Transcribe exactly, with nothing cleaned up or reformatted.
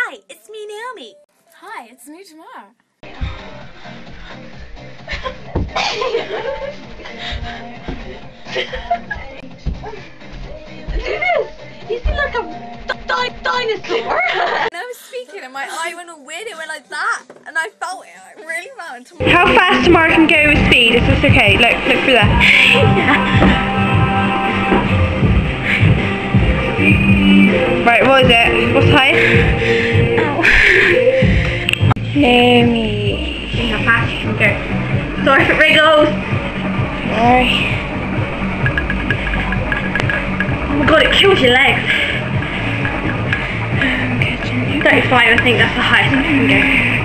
Hi, it's me, Naomi. Hi, it's me, Tamara. Do this! You see like a di dinosaur? And I was speaking and my eye went all weird, it went like that, and I felt it, I really felt it. How fast Tamara can go with speed, is this okay? Look, look through there. Right, what is it? What's height? Ow. Naomi. See how fast you can go. Sorry if it wriggles. Sorry. Oh my god, it kills your legs. thirty-five, I think that's the highest I can go.